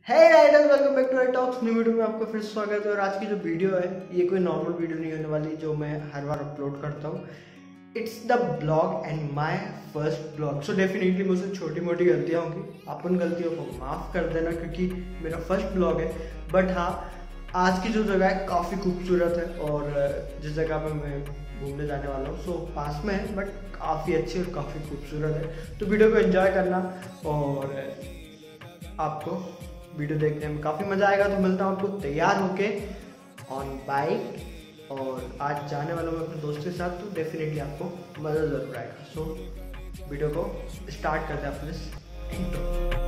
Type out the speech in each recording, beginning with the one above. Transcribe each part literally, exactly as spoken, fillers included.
Hey riders, welcome back to I talks. New video में आपका फिर स्वागत है। और आज की जो वीडियो है ये कोई नॉर्मल वीडियो नहीं होने वाली जो मैं हर बार अपलोड करता हूँ। It's the blog and my first blog. So definitely मुझसे छोटी मोटी गलतियाँ होंगी, आप उन गलतियों को माफ़ कर देना क्योंकि मेरा फर्स्ट ब्लॉग है। बट हाँ, आज की जो जगह है काफ़ी खूबसूरत है और जिस जगह पर मैं घूमने जाने वाला हूँ सो पास में है बट काफ़ी अच्छी और काफ़ी खूबसूरत है। तो वीडियो को एंजॉय करना और आपको वीडियो देखने में काफ़ी मज़ा आएगा। तो मिलता हूँ आपको तैयार होके ऑन बाइक, और आज जाने वाला हूँ अपने दोस्त के साथ, तो डेफिनेटली आपको मज़ा ज़रूर आएगा। सो so, वीडियो को स्टार्ट करते हैं अपने intro.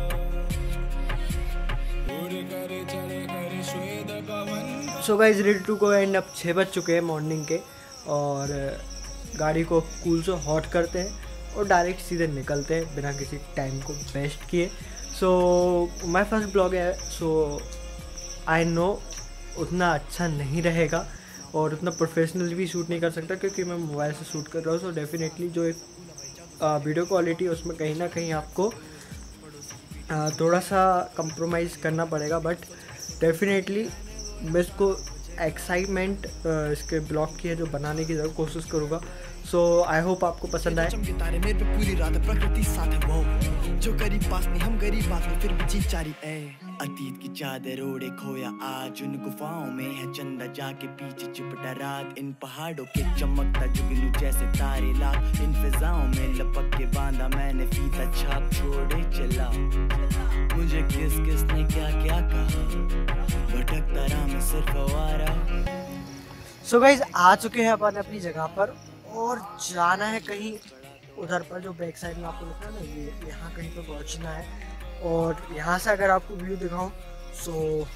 So guys, ready to go and अब छः बज चुके हैं मॉर्निंग के, और गाड़ी को कूल से हॉट करते हैं और डायरेक्ट सीधे निकलते हैं बिना किसी टाइम को वेस्ट किए। सो माय फर्स्ट ब्लॉग है, सो आई नो उतना अच्छा नहीं रहेगा और उतना प्रोफेशनल भी शूट नहीं कर सकता क्योंकि मैं मोबाइल से शूट कर रहा हूँ। सो डेफिनेटली जो एक वीडियो क्वालिटी है उसमें कहीं ना कहीं आपको आ, थोड़ा सा कंप्रोमाइज़ करना पड़ेगा। बट डेफिनेटली मैं इसको एक्साइटमेंट इसके ब्लॉग की है जो बनाने की ज़रूर कोशिश करूँगा। सो आई होप आपको पसंद आए। तारे मेरे पे पूरी रात प्रकृति साथ है, वो जो गरीब पास नहीं हम गरीब बात में फिर भी जी चारी है। अतीत की चादर ओढ़े खोया आज उन गुफाओं में है चंदा जाके पीछे चिपटा रात। इन पहाड़ों के चमकता जुगनू जैसे तारे लाख, इन फिजाओं में लपक के बांधा मैंने फीता छाप छोड़े चला। मुझे किस किस ने क्या क्या कहा, भटकता रहा मैं सिर्फ आवारा। सो गाइज, आ चुके हैं अपन अपनी जगह पर और जाना है कहीं उधर पर जो बैक साइड में आपको लगता है ना, ये यहाँ कहीं पर पहुँचना है। और यहाँ से अगर आपको व्यू दिखाऊं so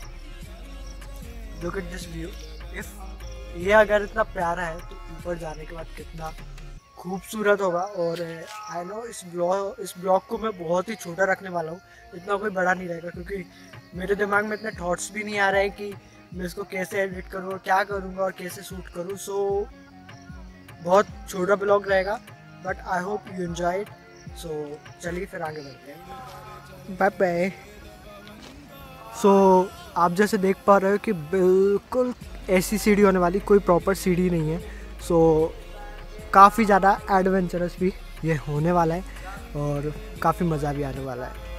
look at this view. If ये अगर इतना प्यारा है तो ऊपर जाने के बाद कितना खूबसूरत होगा। और आई नो इस ब्लॉग इस ब्लॉग को मैं बहुत ही छोटा रखने वाला हूँ, इतना कोई बड़ा नहीं रहेगा क्योंकि मेरे दिमाग में इतने थॉट्स भी नहीं आ रहे हैं कि मैं इसको कैसे एडिट करूँ और क्या करूँगा और कैसे शूट करूँ। सो बहुत छोटा ब्लॉग रहेगा but I hope you enjoy it. So चलिए फिर आगे बढ़ते हैं। Bye bye. सो आप जैसे देख पा रहे हो कि बिल्कुल ऐसी सीढ़ी होने वाली, कोई प्रॉपर सीढ़ी नहीं है। सो काफ़ी ज़्यादा एडवेंचरस भी ये होने वाला है और काफ़ी मज़ा भी आने वाला है।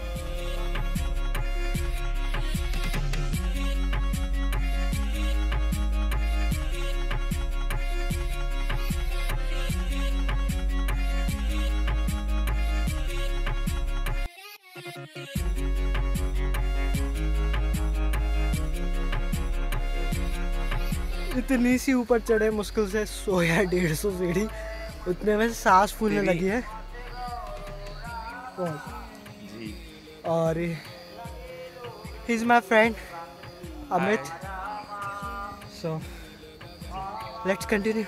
इतनी सी ऊपर चढ़े मुश्किल से सौ या डेढ़ सौ सीढ़ी, उतने में सांस फूलने लगी है। और he is my friend Amit. So let's continue.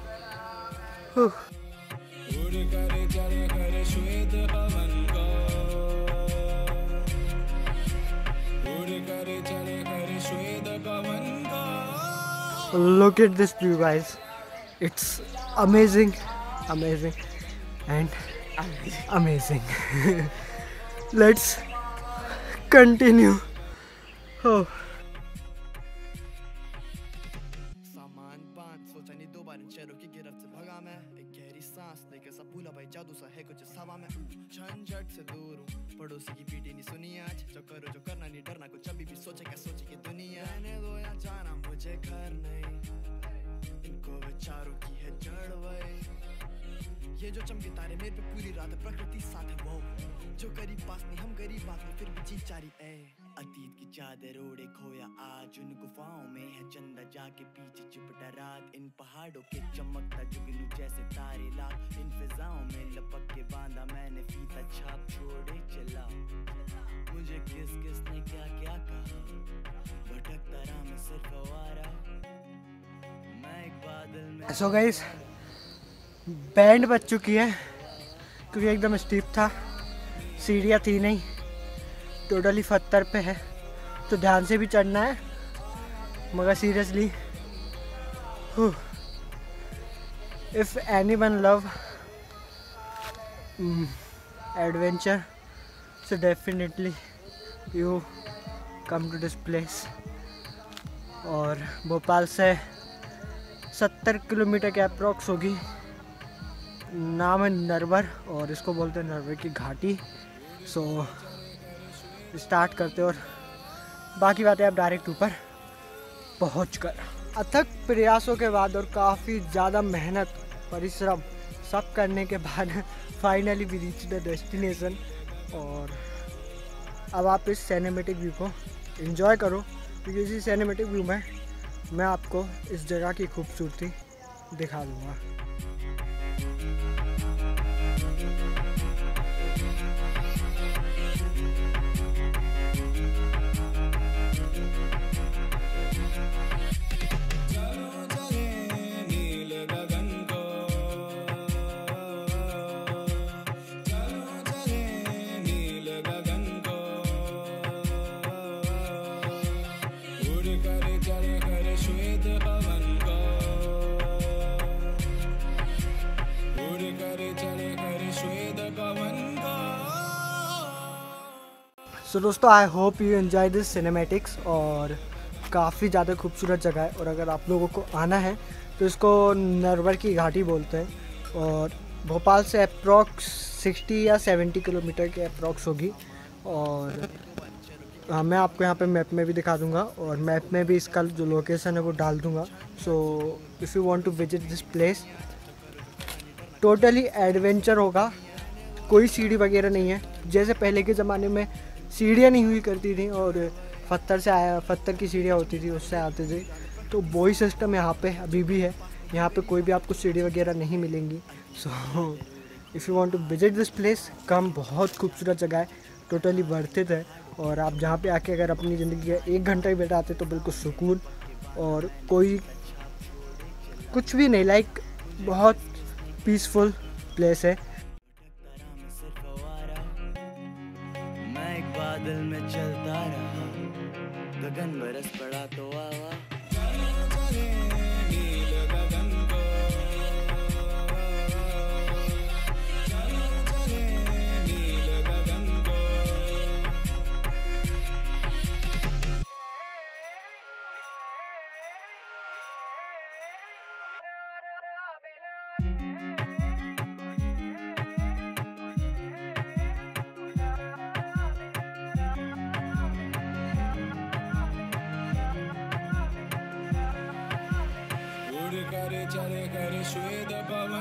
Look at this view, guys. It's amazing, amazing, and amazing. Let's continue. Oh. सामान बांध सोचा नहीं दो बार इन शहरों की गिरफ्त से भगा मैं। एक गहरी सांस लेकर सब भूला भाई जादू सा है कुछ हवा में। झंझट से दूर हूँ, पड़ोसी की पीटी नहीं सुनी आज। जो करो जो करना नहीं डरना कुछ, अभी भी सोचे क्या सोचे कि दुनिया रहने दो या जाना मुझे घर नहीं। इनको विचारों की है जड़ वही, ये जो चमके तारे मेरे पे पूरी रात प्रकृति साथ है, वो जो गरीब पास नहीं हम गरीब बात में फिर भी जी चारी है। अतीत की चादर ओढ़े खोया आज उन गुफाओं में है चंदा जाके पीछे चिपटा रात। इन पहाड़ों के चमकता जुगनू जैसे तारे लाख, इन फिजाओं में लपक के बांधा मैंने फीता छाप छोड़े चला। मुझे किस किस ने क्या क्या कहा, भटकता रहा मैं सिर्फ आवारा। मैं एक बादल में। सो गाइस, बैंड बज चुकी है क्योंकि एकदम स्टीप था, सीढ़ियाँ थी नहीं, टोटली पत्थर पे है तो ध्यान से भी चढ़ना है। मगर seriously, if anyone love adventure, so definitely you come to this place. और भोपाल से सत्तर किलोमीटर के अप्रॉक्स होगी। नाम है नरवर और इसको बोलते हैं नरवर की घाटी। सो स्टार्ट करते और बाकी बातें आप डायरेक्ट ऊपर पहुँच कर। अथक प्रयासों के बाद और काफ़ी ज़्यादा मेहनत परिश्रम सब करने के बाद finally we reach the destination. और अब आप इस सिनेमैटिक व्यू को एंजॉय करो, क्योंकि इसी सिनेमैटिक व्यू में मैं आपको इस जगह की खूबसूरती दिखा दूँगा। सो so, दोस्तों I hope you enjoy this cinematics. और काफ़ी ज़्यादा खूबसूरत जगह है और अगर आप लोगों को आना है तो इसको नरवर की घाटी बोलते हैं। और भोपाल से अप्रॉक्स साठ या सत्तर किलोमीटर के अप्रॉक्स होगी। और हाँ, मैं आपको यहाँ पे मैप में भी दिखा दूँगा और मैप में भी इसका जो लोकेशन है वो डाल दूँगा। So if you want to visit this place, totally adventure होगा। कोई सीढ़ी वगैरह नहीं है, जैसे पहले के ज़माने में सीढ़ियाँ नहीं हुई करती थी और पत्थर से आया पत्थर की सीढ़ियाँ होती थी, उससे आते थे। तो वही सिस्टम यहाँ पे अभी भी है। यहाँ पे कोई भी आपको सीढ़ी वगैरह नहीं मिलेंगी। So if you want to visit this place, come. बहुत खूबसूरत जगह है, टोटली वर्थ इट है। और आप जहाँ पे आके अगर अपनी ज़िंदगी का एक घंटा ही बिताते तो बिल्कुल सुकून और कोई कुछ भी नहीं, लाइक बहुत पीसफुल प्लेस है। मैं एक बादल में चलता रहा, गगन बरस पड़ा तो आवा। करे चले करे श्वेत पवन